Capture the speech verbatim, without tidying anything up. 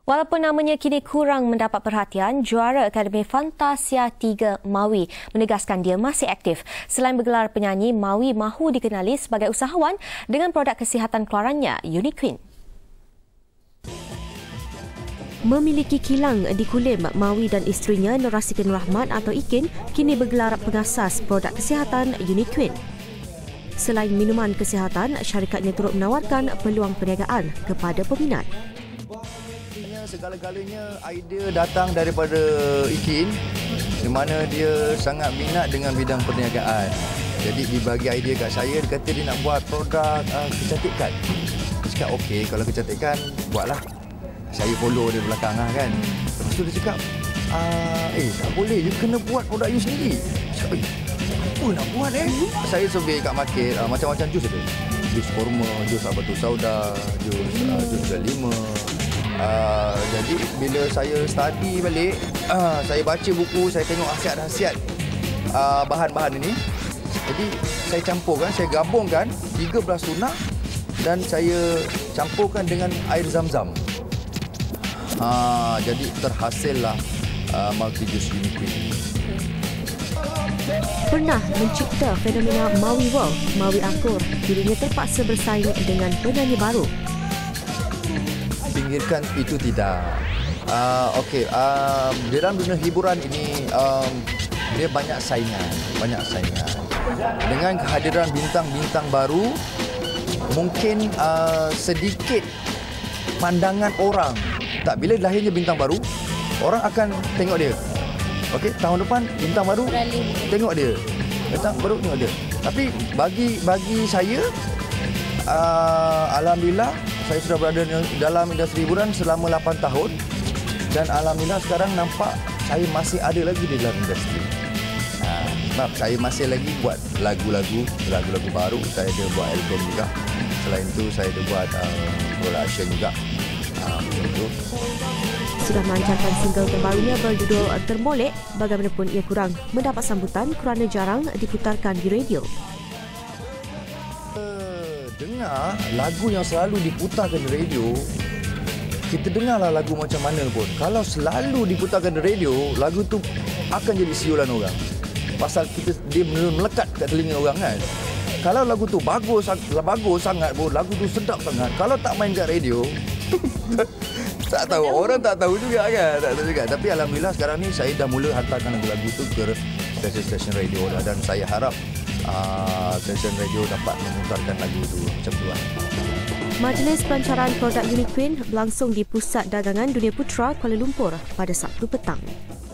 Walaupun namanya kini kurang mendapat perhatian, juara Akademi Fantasia tiga Mawi menegaskan dia masih aktif. Selain bergelar penyanyi, Mawi mahu dikenali sebagai usahawan dengan produk kesihatan keluarannya, Uniqueen. Memiliki kilang di Kulim, Mawi dan isterinya Norasikin Rahmat atau Ikin kini bergelar pengasas produk kesihatan Uniqueen. Selain minuman kesihatan, syarikatnya turut menawarkan peluang perniagaan kepada peminat. Segala-galanya idea datang daripada Ikin, di mana dia sangat minat dengan bidang perniagaan. Jadi dibagi idea kat saya, dia kata dia nak buat produk uh, kecantikan. Dia cakap okey, kalau kecantikan buatlah. Saya follow dia belakang lah kan. Lepas tu dia cakap, uh, eh tak boleh, you kena buat produk you sendiri. Saya cakap, apa nak buat eh? Saya survey kat market, uh, macam-macam jus ada. Jus kurma, jus apa tu sauda, jus uh, jus delima. Uh, jadi bila saya study balik, uh, saya baca buku, saya tengok khasiat-khasiat uh, bahan-bahan ini. Jadi saya campurkan, saya gabungkan tiga belas tunak dan saya campurkan dengan air zam-zam. Uh, jadi terhasillah uh, multi juice Uniqueen. Pernah mencipta fenomena Mawi World, Mawi Akur, dirinya terpaksa bersaing dengan penyanyi baru. Pinggirkan itu tidak. Uh, Okey, uh, di dalam dunia hiburan ini um, dia banyak saingan, banyak saingan. Dengan kehadiran bintang-bintang baru, mungkin uh, sedikit pandangan orang. Tak, bila lahirnya bintang baru, orang akan tengok dia. Okey, tahun depan bintang baru, tengok dia. Bintang baru tengok dia. Tapi bagi bagi saya, uh, alhamdulillah. Saya sudah berada dalam industri hiburan selama lapan tahun dan alhamdulillah sekarang nampak saya masih ada lagi di dalam industri. Ha, sebab saya masih lagi buat lagu-lagu, lagu-lagu baru. Saya ada buat album juga. Selain itu saya ada buat uh, production juga. Uh, itu. Sudah melancarkan single terbarunya berjudul Termolek, bagaimanapun ia kurang mendapat sambutan kerana jarang diputarkan di radio. Dengar lagu yang selalu diputarkan di radio, kita dengarlah lagu macam mana pun. Kalau selalu diputarkan di radio, lagu tu akan jadi siulan orang. Pasal kita dia melekat kat telinga orang kan. Kalau lagu tu bagus, bagus sangat pun, lagu tu sedap sangat. Kalau tak main kat radio, tak tahu, orang tak tahu juga kan. Tak tahu juga. Tapi alhamdulillah sekarang ni saya dah mula hantarkan lagu-lagu tu ke stesen-stesen radio dah, dan saya harap Uh, stesen radio dapat memutarkan lagu itu macam tu lah. Majlis pelancaran produk Uniqueen berlangsung di Pusat Dagangan Dunia Putra, Kuala Lumpur pada Sabtu petang.